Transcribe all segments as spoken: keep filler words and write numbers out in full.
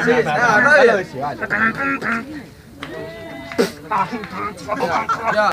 Sí, nada, nadie. Ya.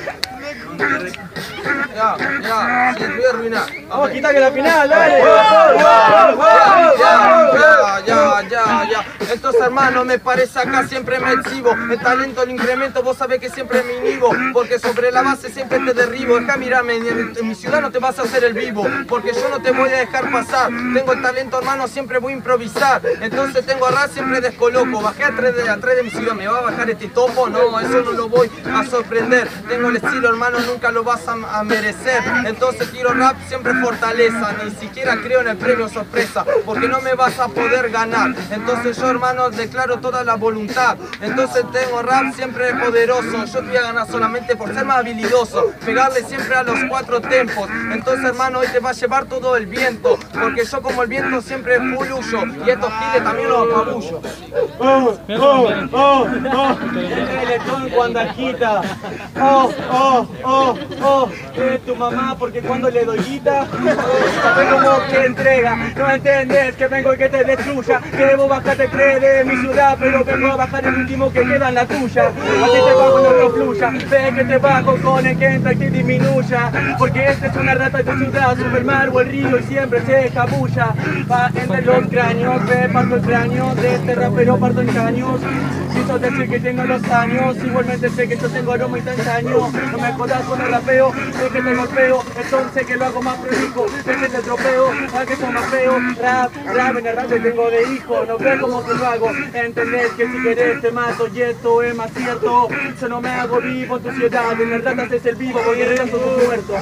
Ya, ya, sí, te voy a arruinar. Vamos a quitar que la final, dale. Ya, ya, ya, ya, ya. Entonces, hermano, me parece acá siempre me exhibo. El talento lo incremento, vos sabés que siempre me inhibo. Porque sobre la base siempre te derribo. Deja mirarme, en, en mi ciudad no te vas a hacer el vivo. Porque yo no te voy a dejar pasar. Tengo el talento, hermano, siempre voy a improvisar. Entonces tengo a rap, siempre descoloco. Bajé a tres de, a tres de mi ciudad, ¿me va a bajar este topo? No, eso no lo voy a sorprender. Tengo el estilo, hermano, nunca lo vas a, a merecer. Entonces tiro rap, siempre fortaleza. Ni siquiera creo en el premio sorpresa, porque no me vas a poder ganar. Entonces yo, hermano, declaro toda la voluntad. Entonces tengo rap siempre poderoso. Yo te voy a ganar solamente por ser más habilidoso, pegarle siempre a los cuatro tempos. Entonces, hermano, hoy te va a llevar todo el viento, porque yo como el viento siempre fluyo, y estos giles también los apabullo. Oh, oh, oh, oh. El electrón cuando agita. Oh, oh, oh, oh. Es tu mamá porque cuando le doy guita, sabes como que entrega. No entendés que vengo y que te destruya. Que vos bajás te crees de mi ciudad, pero vengo a bajar el último que queda en la tuya. Así te bajo no te fluya. Ve que te bajo con el que entra y te disminuya. Porque esta es una rata de ciudad, sube el mar o el río y siempre se escabulla. Va entre los cráneos, ve, parto el cráneo de este rapero, parto en caños. Quiso decir que tengo los años, igualmente sé que yo tengo aroma instantáneo. No me jodas con el rapeo, sé que te golpeo, entonces que lo hago más prolijo. Sé que te tropeo, a que son más feo. Rap, rap, en el rap te tengo de hijo. No ves cómo que lo hago, entendés que si querés te mato y esto es más cierto. Yo no me hago vivo en tu ciudad, en el rap haces el vivo porque rechazo tu muerto.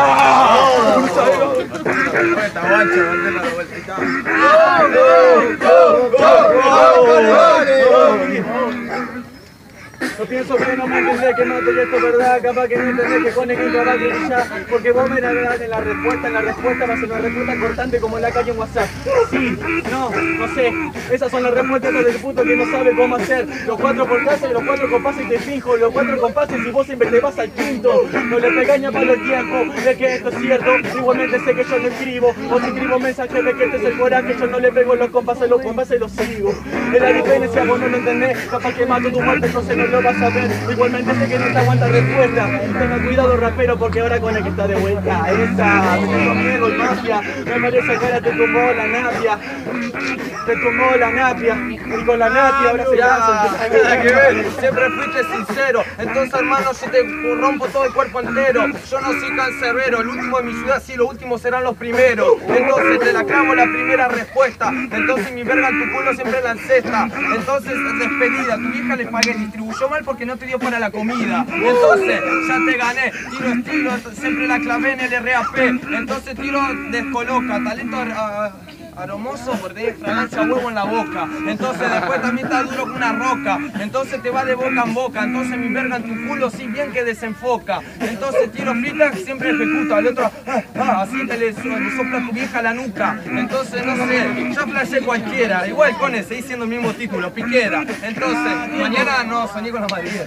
No pienso que no me entendés que mate y esto es verdad, capaz que no entendés que con el va a brillar, porque vos me la das en la respuesta, en la respuesta va a ser una respuesta cortante como en la calle en WhatsApp. Sí, no, no sé, esas son las respuestas del puto que no sabe cómo hacer. Los cuatro por casa y los cuatro compases te fijo, los cuatro compases y vos siempre te vas al quinto. No le pegaña para los tiempos, de que esto es cierto, igualmente sé que yo no escribo, o si escribo mensajes de que este es el coraje, yo no le pego los compases, los compases los sigo. Es la diferencia, vos no lo entendés, capaz que mato tu muerte, entonces no lo vas a ver. Igualmente sé que no te aguanta respuesta. Tenga cuidado, rapero, porque ahora con el que está de vuelta esa. Me tengo miedo y mafia. Me parece que ahora te tumbó la napia. Te tumbó la napia. Y con la napia ahora se nada que ver. Siempre fuiste sincero. Entonces, hermano, yo te rompo todo el cuerpo entero. Yo no soy cancerbero. El último de mi ciudad, sí, los últimos serán los primeros. Entonces te la clavo la primera respuesta. Entonces mi verga en tu culo siempre la encesta. Entonces, despedida. Tu vieja le pagué, distribuyó mal porque no te dio para la comida. Entonces, ya te gané. Tiro estilo, siempre la clavé en el R A P. Entonces tiro descoloca. Talento uh, aromoso porque tiene fragancia huevo en la boca. Entonces después también está duro como una roca. Entonces te va de boca en boca. Entonces mi verga en tu culo sí bien que desenfoca. Entonces tiro frita siempre ejecuta. El otro, ah, ah, así te le, le sopla a tu vieja la nuca. Entonces no sé, ya flashé cualquiera. Igual con ese, seguí siendo el mismo título, piquera. Entonces, mañana no, soñé con la María.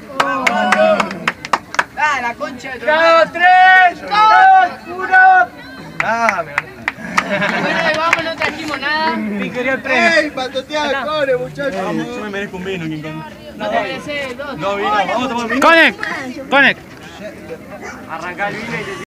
Ah, la concha de tu madre. tres, dos, uno. Ah, me gané. Bueno, vamos, no trajimos nada. Ni quería el premio. ¡Ey, patotea, core, muchachos! Yo me merezco un vino, King Kong. No te mereces dos. No, vino, vamos a tomar vino. Connect, Connect. Arrancar el vino y